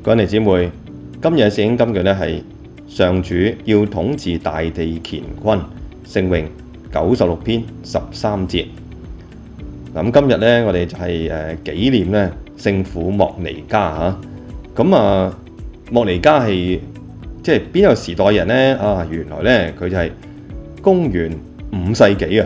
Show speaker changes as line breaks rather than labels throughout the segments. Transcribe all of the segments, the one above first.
各位弟兄姊妹，今日嘅聖經金句咧係上主要統治大地乾坤，聖詠96篇13節。咁今日咧，我哋就係紀念咧聖父莫尼加嚇。咁莫尼加係即係邊個時代人咧？原來咧佢就係公元5世紀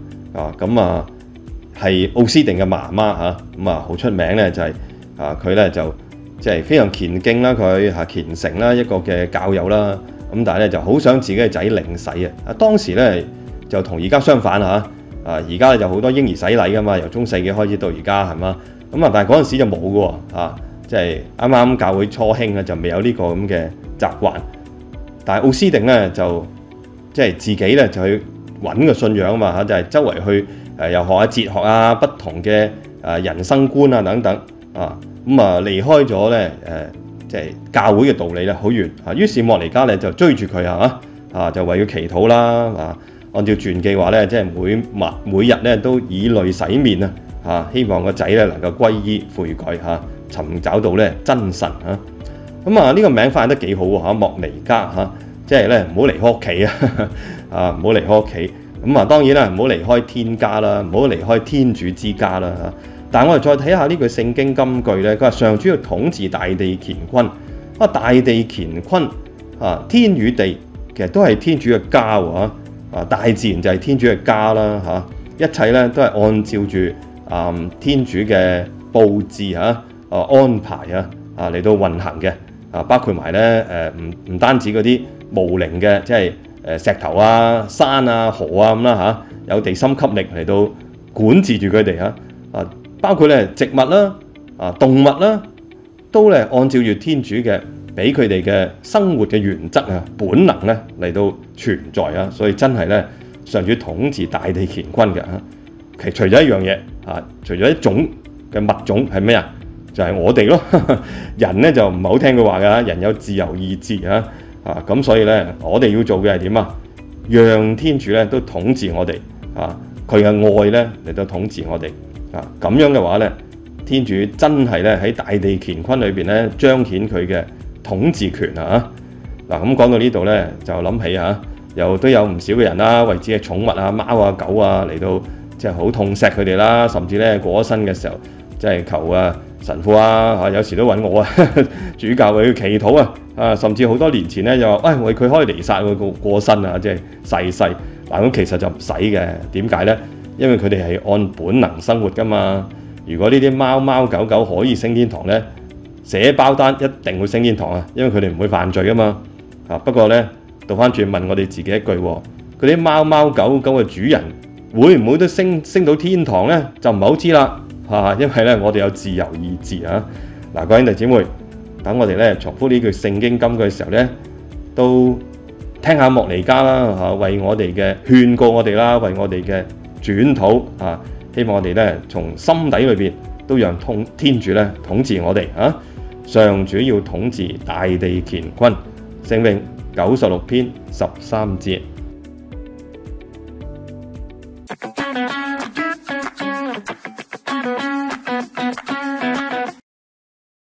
係奧斯定嘅媽媽嚇。好出名咧就係佢咧就即係非常虔敬啦，佢虔誠啦，一個嘅教友啦。咁但係咧就好想自己嘅仔領洗啊！當時咧就同而家相反嚇。而家就好多嬰兒洗禮噶嘛，由中世紀開始到而家係嘛。但係嗰陣時就冇嘅喎，即係啱啱教會初興啊，就未有呢個咁嘅習慣。但係奧斯定咧就即係自己咧就去揾個信仰啊嘛，就係周圍去又學下哲學啊，不同嘅人生觀啊等等離開咗咧即係教會嘅道理咧好遠啊。於是莫尼加咧就追住佢就為佢祈禱啦按照傳記話咧，即係每日咧都以淚洗面希望個仔咧能夠歸依悔改尋找到咧真神呢個名發得幾好莫尼加即係咧唔好離開屋企唔好離開屋企。當然啦，唔好離開天家啦，唔好離開天主之家啦但係我哋再睇下呢句聖經金句咧，佢話上主要統治大地乾坤大地乾坤天與地其實都係天主嘅家大自然就係天主嘅家啦一切咧都係按照住天主嘅佈置安排嚟到運行嘅包括埋咧唔單止嗰啲無靈嘅，即係石頭山河咁啦有地心吸力嚟到管治住佢哋包括咧植物啦動物啦，都咧按照住天主嘅俾佢哋嘅生活嘅原則本能咧嚟到存在所以真係咧上主統治大地乾坤嘅其實除咗一樣嘢除咗一種嘅物種係咩就係我哋咯人咧就唔係好聽佢話㗎，人有自由意志咁所以咧我哋要做嘅係點讓天主咧都統治我哋佢嘅愛咧嚟到統治我哋咁樣嘅話咧，天主真係咧喺大地乾坤裏邊咧彰顯佢嘅統治權咁講到呢度咧，就諗起又都有唔少嘅人啦，為自己嘅寵物貓狗嚟到即係好痛錫佢哋啦，甚至咧過咗身嘅時候，即係求神父有時都揾我主教為佢祈禱甚至好多年前咧就話為佢可以彌撒佢過身即係逝世咁其實就唔使嘅。點解咧？因為佢哋係按本能生活噶嘛。如果呢啲貓狗可以升天堂咧，寫包單一定會升天堂因為佢哋唔會犯罪噶嘛不過咧倒翻轉問我哋自己一句嗰啲貓狗嘅主人會唔會都升到天堂咧？就唔係好知啦因為咧我哋有自由意志各位弟兄姊妹，等我哋咧重複呢句聖經金句嘅時候咧，都聽下莫尼加啦為我哋嘅勸告我哋啦，為我哋嘅轉禱希望我哋咧從心底裏邊都讓天主咧統治我哋上主要統治大地乾坤，聖詠96篇13節。